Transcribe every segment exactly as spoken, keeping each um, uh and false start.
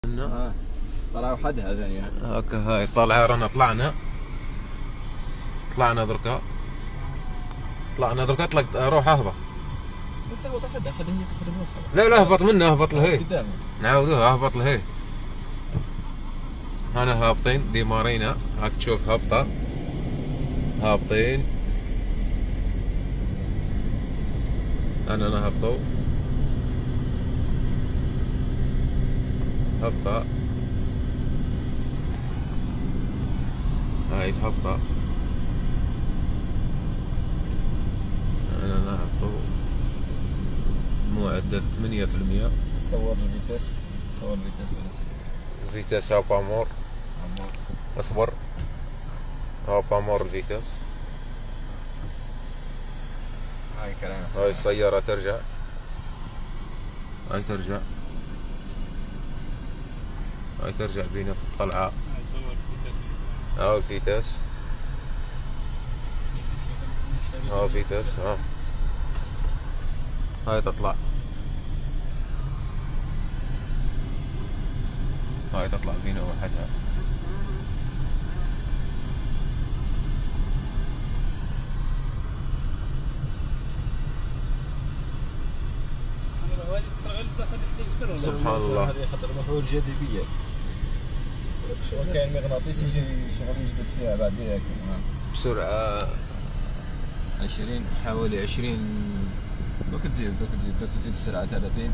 اه طلعوا حدها ثانية هكا هاي طالعة رانا طلعنا طلعنا دركا طلعنا دركا طلعت روح اهبط. انت وضع حدها خليه تاخذ الموخر. لا لا اهبط منه اهبط لهي قدامه نعاودوها اهبط لهي. هنا هابطين دي مارينا هاك تشوف هبطة هابطين انا نهبطوا هبطة هاي الهبطة انا نهبطوا معدل ثمانية في المية. صور الفيتاس صور الفيتاس ولا شيء. فيتاس هاو بامور عمار اصبر هاو بامور الفيتاس. هاي كلام هاي السيارة ترجع هاي ترجع هاي ترجع بينا في الطلعة. هاو الفيتاس هاو الفيتاس ها هاي تطلع هاي تطلع بينا وحدها. سبحان الله. هذه خطر مفعول جاذبية وكان مغناطيسي يجي شغل يجبد فيها بعد ذاك بسرعة عشرين حوالي عشرين. دوك تزيد دوك تزيد دوك تزيد السرعة ثلاثين.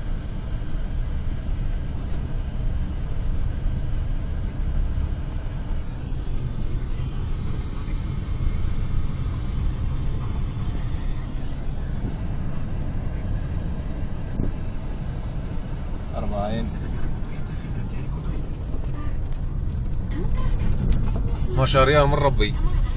أربعين. ما شاء ريال من ربي.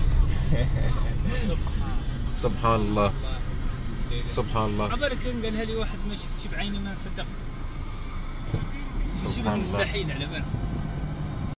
سبحان الله سبحان الله. عبالك قالها لي واحد ما شفتش بعيني ما صدق. سبحان الله مستحيل على بالك.